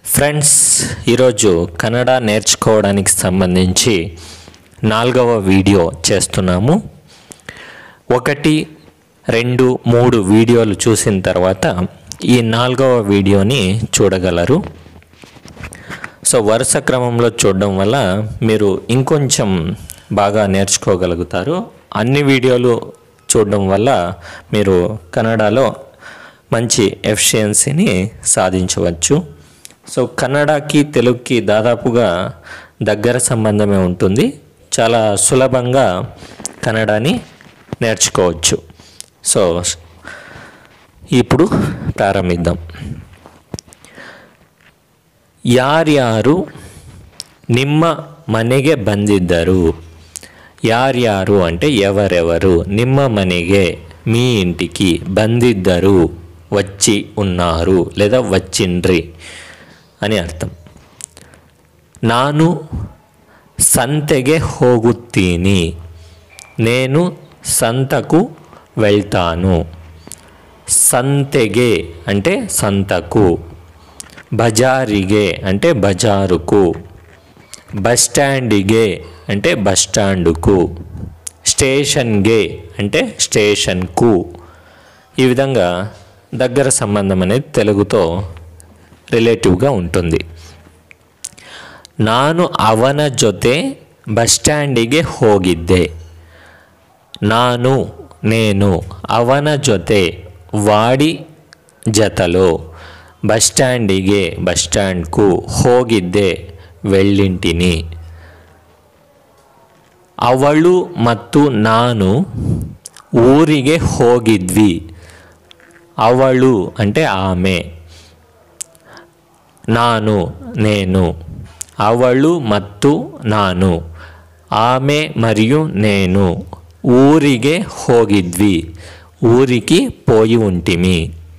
Friends, ఈరోజు కన్నడ నేర్చుకోవడానికి సంబంధించి 4వ వీడియో చేస్తున్నాము. 1, 2, 3 వీడియోలు చూసిన తర్వాత ఈ 4వ వీడియోని చూడగలరు. సో వరుస క్రమంలో చూడడం వల్ల మీరు ఇంకొంచెం బాగా నేర్చుకోగలుగుతారు. అన్ని వీడియోలు చూడడం వల్ల మీరు కన్నడలో మంచి ఎఫిషియన్సీని సాధించవచ్చు. సో కన్నడకి తెలుగుకి దాదాపుగా దగ్గర సంబంధమే ఉంటుంది. చాలా సులభంగా కన్నడని నేర్చుకోవచ్చు. సో ఇప్పుడు ప్రారంభిద్దాం. ಯಾರ್ಯಾರು ನಿಮ್ಮ ಮನೆಗೆ ಬಂದಿದ್ದರು? ಯಾರ್ಯಾರು అంటే ఎవరెవరు, ನಿಮ್ಮ ಮನೆಗೆ మీ ఇంటికి, ಬಂದಿದ್ದರು వచ్చి ఉన్నారు లేదా వచ్చిండ్రి అని అర్థం. ನಾನು సంతెಗೆ ಹೋಗುತ್ತೀನಿ, నేను సంతకు వెళ్తాను. సంతెಗೆ అంటే సంతకు, బజాರಿಗೆ అంటే బజారుకు, బస్ స్టాండ్ಗೆ అంటే బస్ స్టాండుకు, స్టేషన్ಗೆ అంటే స్టేషన్కు. ఈ విధంగా దగ్గర సంబంధం అనేది తెలుగుతో రిలేటివ్గా ఉంటుంది. ನಾನು ಅವನ ಜೊತೆ బస్ స్టాండ్ಗೆ ಹೋಗಿದ್ದೆ. నేను ಅವನ ಜೊತೆ వాడి జతలో, బస్ స్టాండ్ಗೆ బస్ స్టాండ్కు, ಹೋಗಿದ್ದೆ వెళ్ళింటిని. ಅವಳು ಮತ್ತು ನಾನು ಊರಿಗೆ ಹೋಗಿದ್ವಿ. ಅವಳು అంటే ఆమె, నేను, ಅವಳು ಮತ್ತು ನಾನು, ఆమె మరియు నేను, ఊರಿಗೆ ಹೋಗಿದ್ವಿ ఊరికి పోయి ఉంటిమి.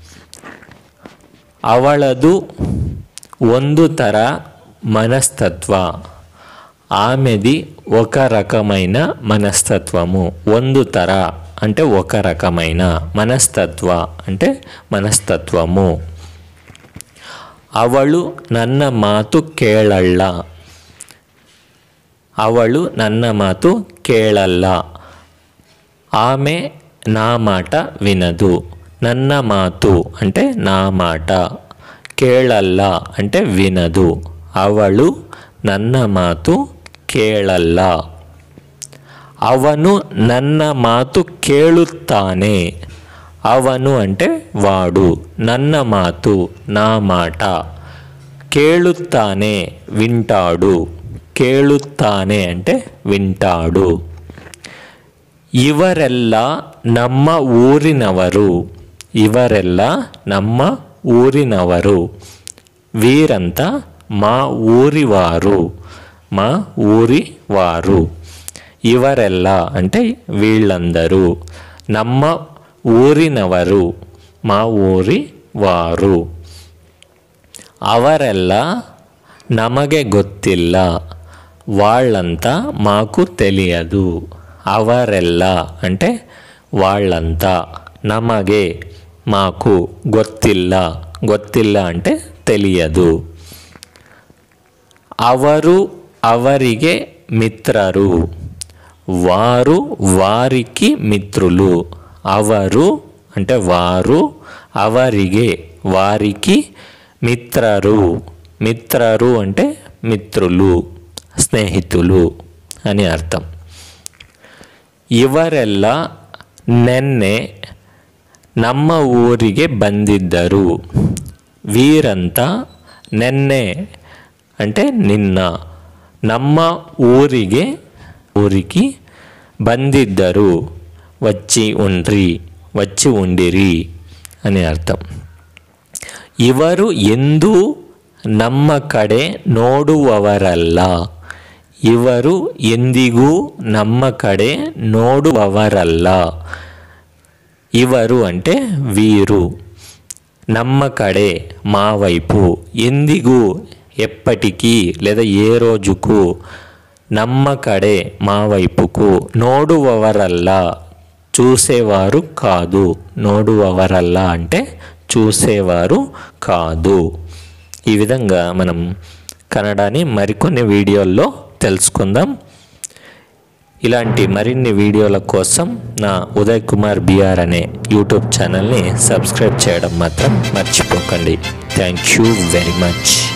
ಅವಳದು ಒಂದು ತರ మనస్తత్వ, ఆమెది ఒక రకమైన మనస్తత్వము. ಒಂದು ತರ అంటే ఒక రకమైన, మనస్తత్వ అంటే మనస్తత్వము. ಅವಳು ನನ್ನ ಮಾತು ಕೇಳಲ್ಲ. ಅವಳು ನನ್ನ ಮಾತು ಕೇಳಲ್ಲ, ఆమె నా మాట వినదు. ನನ್ನ ಮಾತು అంటే నా మాట, ಕೇಳಲ್ಲ అంటే వినదు. ಅವಳು ನನ್ನ ಮಾತು ಕೇಳಲ್ಲ. ಅವನು ನನ್ನ ಮಾತು ಕೇಳುತ್ತಾನೆ. ಅವನು అంటే వాడు, ನನ್ನ ಮಾತು నా మాట, ಕೇಳುತ್ತಾನೆ వింటాడు, ಕೇಳುತ್ತಾನೆ అంటే వింటాడు. ಇವರೆಲ್ಲ ನಮ್ಮ ಊರಿನವರು. ಇವರೆಲ್ಲ ನಮ್ಮ ಊರಿನವರು, వీరంతా మా ఊరివారు, మా ఊరివారు. ಇವರೆಲ್ಲ అంటే వీళ్ళందరూ, ನಮ್ಮ ఊరినವರು మా ఊరి వారు. ಅವರೆಲ್ಲ ನಮಗೆ ಗೊತ್ತಿಲ್ಲ. వాళ్ళంతా మాకు తెలియదు. ಅವರೆಲ್ಲ అంటే వాళ్ళంతా, నమగే మాకు, ಗೊತ್ತಿಲ್ಲ ಗೊತ್ತಿಲ್ಲ అంటే తెలియదు. ಅವರು ಅವರಿಗೆ మిత్రరు. వారు వారికి మిత్రులు. అవరు అంటే వారు, అవರಿಗೆ వారికి, మిత్రరు మిత్రరు అంటే మిత్రులు, స్నేహితులు అని అర్థం. ಇವರೆಲ್ಲ ನೆನ್ನೆ ನಮ್ಮ ಊರಿಗೆ ಬಂದಿದ್ದರು. వీరంతా ನೆನ್ನೆ అంటే నిన్న, ನಮ್ಮ ఊరికి ಬಂದಿದ್ದರು వచ్చి ఉండిరి అని అర్థం. ఇವರು ಎಂದೂ ನಮ್ಮ ಕಡೆ ನೋಡುವವರಲ್ಲ. ಇವರು ಎಂದಿಗೂ ನಮ್ಮ ಕಡೆ ನೋಡುವವರಲ್ಲ. ఇವರು అంటే వీరు, ನಮ್ಮ కడే మా వైపు, ఎందిగు ఎప్పటికీ లేదా ఏ రోజుకు, ನಮ್ಮ కడే మా వైపుకు, ನೋಡುವವರಲ್ಲ చూసేవారు కాదు. ನೋಡುವವರಲ್ಲ అంటే చూసేవారు కాదు. ఈ విధంగా మనం కన్నడని మరికొన్ని వీడియోల్లో తెలుసుకుందాం. ఇలాంటి మరిన్ని వీడియోల కోసం నా ఉదయ్ కుమార్ బిఆర్ అనే యూట్యూబ్ ఛానల్ని సబ్స్క్రైబ్ చేయడం మాత్రం మర్చిపోకండి. Thank you very much.